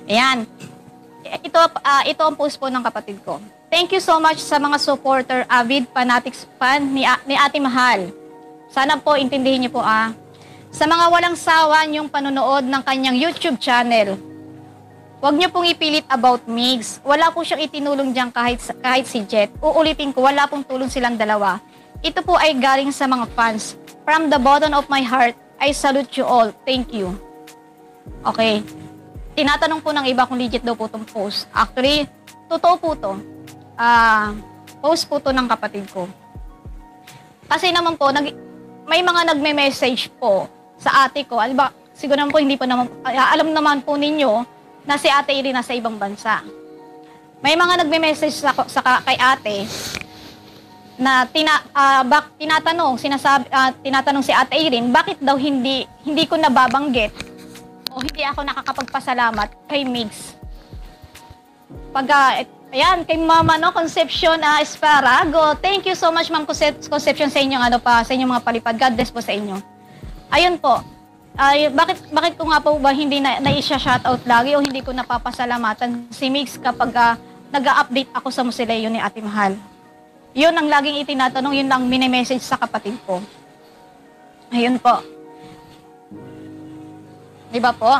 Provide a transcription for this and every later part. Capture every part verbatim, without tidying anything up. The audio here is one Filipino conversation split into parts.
Ayan. Ito, uh, ito ang post po ng kapatid ko. Thank you so much sa mga supporter, avid fanatics fan ni, ni Ate Mahal. Sana po intindihin niyo po ah. Sa mga walang sawa niyong panonood ng kanyang YouTube channel, huwag niyo pong ipilit about Mygz. Wala po siyang itinulong diyan kahit, kahit si Jet. Uulitin ko, wala pong tulong silang dalawa. Ito po ay galing sa mga fans. From the bottom of my heart, I salute you all. Thank you. Okay. Tinatanong po ng iba kung legit daw po itong post. Actually, totoo po ito. Uh, post po ito ng kapatid ko. Kasi naman po, nag, may mga nagme-message po sa ate ko. Alba, siguro naman po, hindi po naman, alam naman po ninyo na si ate Irene nasa ibang bansa. May mga nagme-message sa, sa, kay ate na tina, uh, bak, tinatanong, sinasabi, uh, tinatanong si ate Irene, bakit daw hindi, hindi ko nababanggit o hindi ako nakakapagpasalamat kay Mygz. Pag, uh, ayan, kay Mama, no, Concepcion uh, Esparago. Thank you so much, Ma'am Concepcion, sa inyong, ano pa, sa inyong mga palipad. God bless po sa inyo. Ayun po. Ay, bakit, bakit ko nga po ba hindi na, na-isha-shoutout lagi o hindi ko napapasalamatan si Mygz kapag uh, nag-a-update ako sa musileo ni Ate Mahal? Yun ang laging itinatanong, yun lang mini-message sa kapatid ko. Ayun po. Diba po?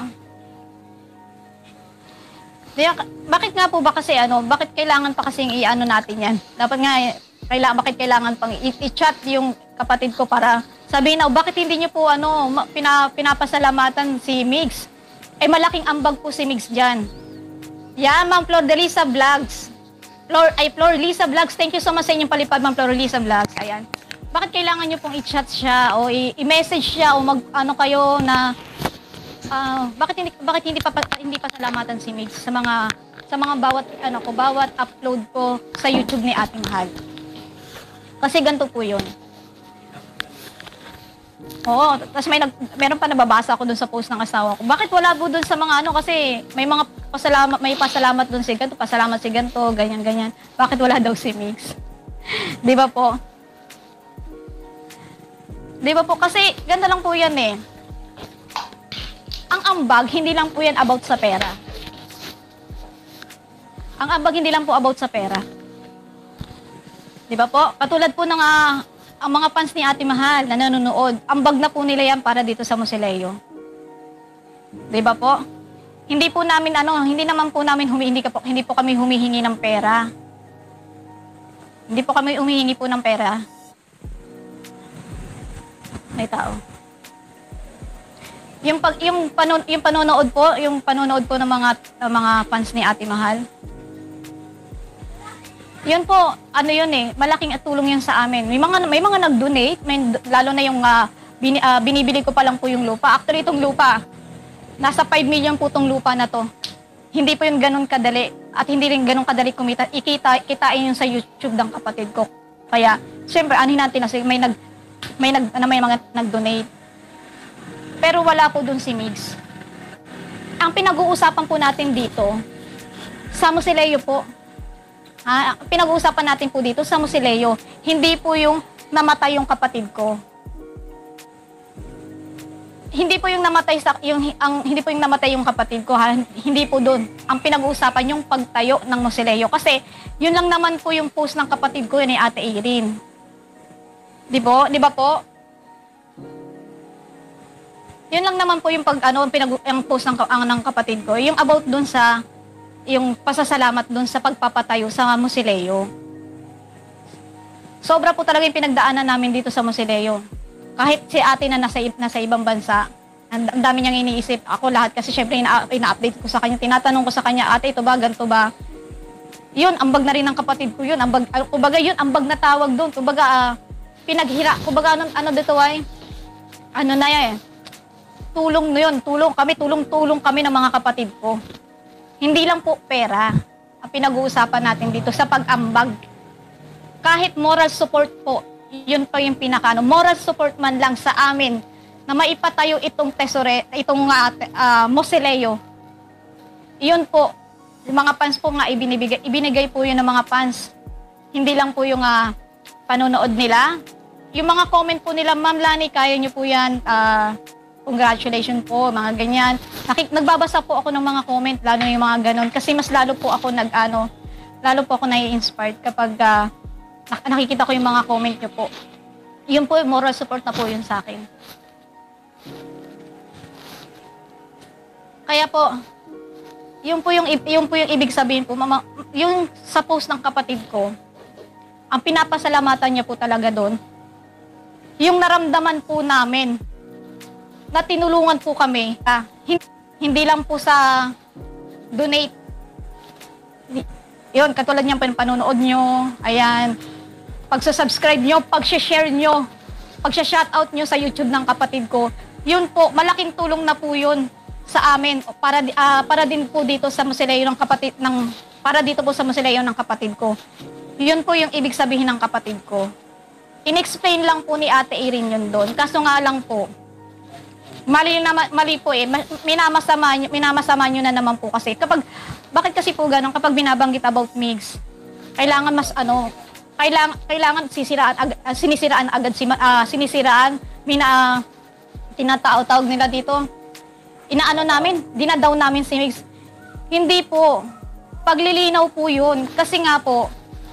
Diba, bakit nga po ba kasi ano, bakit kailangan pa kasing i-ano natin yan? Dapat nga, kailangan, bakit kailangan pang i-chat yung kapatid ko para sabihin na, bakit hindi nyo po ano, pina, pinapasalamatan si Mygz? Eh, malaking ambag po si Mygz dyan. Yan, Ma'am Flor de Lisa Vlogs. Flor, ay, Flor Lisa Vlogs, thank you so much sa inyong palipad, Ma'am Flor Lisa Vlogs. Ayan. Bakit kailangan nyo pong i-chat siya o i-message siya o mag, ano kayo na, uh, bakit hindi, bakit hindi pa, hindi pa salamatan si Mygz sa mga, sa mga bawat, ano ko, bawat upload ko sa YouTube ni Ate Mahal? Kasi ganito po yun. Oo, tapos may nag, meron pa nababasa ako dun sa post ng asawa ko. Bakit wala po dun sa mga ano, kasi may mga pasalamat, may pasalamat dun si ganito, pasalamat si ganito, ganyan, ganyan. Bakit wala daw si Mygz? Di ba po? Di ba po? Kasi ganda lang po yan eh. Ang ambag, hindi lang po yan about sa pera. Ang ambag, hindi lang po about sa pera. Di ba po? Katulad po ng uh, ang mga fans ni Ate Mahal na nanonood, ambag na po nila yan para dito sa musileo. Di ba po? Hindi po namin ano, hindi naman po namin humi, hindi, po, hindi po kami humihingi ng pera. Hindi po kami humihingi po ng pera. May tao. Yung pag yung panon, yung panonood po, yung panonood po ng mga ng mga fans ni Ate Mahal. Yun po, ano yun eh, malaking tulong yun sa amin. May mga may mga nag-donate, may, lalo na yung uh, bin, uh, binibili ko pa lang po yung lupa. Actually, itong lupa, nasa five million po itong lupa na to. Hindi po yung ganun kadali at hindi rin ganun kadali kumita. Ikita, kitain yun sa YouTube ng kapatid ko. Kaya, siyempre, anuhin natin na may nag may nag ano, may mga nag-donate. Pero wala po dun si Mygz. Ang pinag-uusapan po natin dito, sa musileo po, ha, pinag-uusapan natin po dito sa musileo, hindi po yung namatay yung kapatid ko. Hindi po yung namatay sa yung ang hindi po yung namatay yung kapatid ko, ha? Hindi po doon. Ang pinag-uusapan yung pagtayo ng musileo kasi yun lang naman po yung post ng kapatid ko ni Ate Irene. Di po? Di ba po? Yun lang naman po yung pag ano pinag ang post ng ang ng kapatid ko, yung about doon sa yung pasasalamat doon sa pagpapatayo sa musileo. Sobra po talaga yung pinagdaanan namin dito sa musileo. Kahit si ate na nasa, nasa ibang bansa, ang, ang dami niyang iniisip. Ako lahat kasi syempre ina, ina-update ko sa kanya. Tinatanong ko sa kanya, ate, ito ba, ganito ba? Yun, ambag na rin ng kapatid ko yun. Ambag, uh, kumbaga yun, ambag na tawag doon. Kumbaga, uh, pinaghira. Kumbaga, ano, ano dito ay? Ano na yan eh? Tulong na yun. Tulong kami, tulong-tulong kami ng mga kapatid ko. Hindi lang po pera ang pinag-uusapan natin dito sa pag-ambag. Kahit moral support po, yun pa yung pinaka, moral support man lang sa amin na maipatayo itong tesore, itong uh, uh, musileo. Yun po, yung mga fans po nga ibinibigay, ibinigay po yun ng mga fans. Hindi lang po yung uh, panonood nila. Yung mga comment po nila, Ma'am Lany, kaya nyo po yan, uh, congratulations po, mga ganyan. Nakik nagbabasa po ako ng mga comment, lalo yung mga ganon. Kasi mas lalo po ako nag, ano, lalo po ako nai-inspired kapag uh, nakikita ko yung mga comment nyo po. Yun po, moral support na po yun sa akin. Kaya po, yun po yung, yun po yung ibig sabihin po, mama, yung sa post ng kapatid ko, ang pinapasalamatan niya po talaga doon, yung naramdaman po namin, na tinulungan po kami, ah, hindi, hindi lang po sa donate. Yun, katulad niyang panonood nyo, ayan, pagsa-subscribe nyo, pag-share nyo, pag-shoutout nyo sa YouTube ng kapatid ko, yun po, malaking tulong na po yun sa amin para uh, para din po dito sa mausoleo ng kapatid ng para dito po sa mausoleo ng kapatid ko. Yun po yung ibig sabihin ng kapatid ko. In-explain lang po ni Ate Irene yun doon. Kaso nga lang po, mali na mali po eh, minamasama nyo, minamasama nyo na naman po kasi kapag bakit kasi po ganun kapag binabanggit about Mygz, kailangan mas ano, kailangan kailangan sisiraan ag, uh, sinisiraan agad si uh, sinisiraan mina uh, tinatawag nila dito. Inaano namin, dinadaw namin si Mygz. Hindi po. Paglilinaw po yun. Kasi nga po,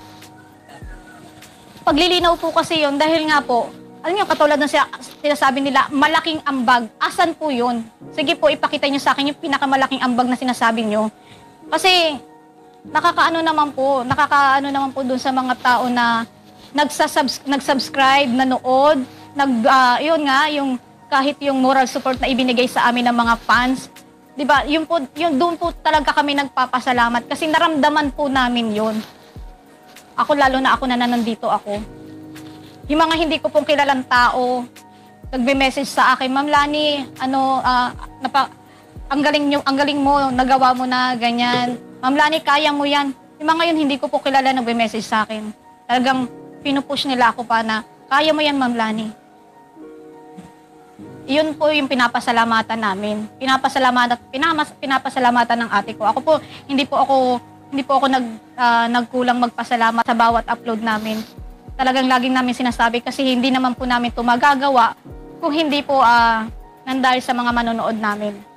paglilinaw po kasi yun dahil nga po, alam niyo, katulad ng sinasabi nila, malaking ambag. Asan po yun? Sige po, ipakita niyo sa akin yung pinakamalaking ambag na sinasabi niyo. Kasi, nakakaano naman po, nakakaano naman po dun sa mga tao na nagsasubs nagsubscribe, nanood, nag, uh, yun nga, yung kahit yung moral support na ibinigay sa amin ng mga fans, 'di ba? Yung po, yung doon po talaga kami nagpapasalamat kasi naramdaman po namin 'yon. Ako lalo na ako na nandito ako. Yung mga hindi ko pong kilalang tao, nagbe-message sa akin, "Ma'am Lany, ano, uh, napa, ang galing niyo, ang galing mo, nagawa mo na ganyan. Ma'am Lany, kaya mo 'yan." Yung mga yun hindi ko po kilala nagbe-message sa akin. Talagang pinupush nila ako pa na, "Kaya mo 'yan, Ma'am Lany." Yun po yung pinapasalamatan namin. Pinapasalamatan pinamas, pinapasalamatan ng ate ko. Ako po hindi po ako hindi po ako nag uh, nagkulang magpasalamat sa bawat upload namin. Talagang laging namin sinasabi kasi hindi naman po namin 'to magagawa kung hindi po uh, nandahil sa mga manonood namin.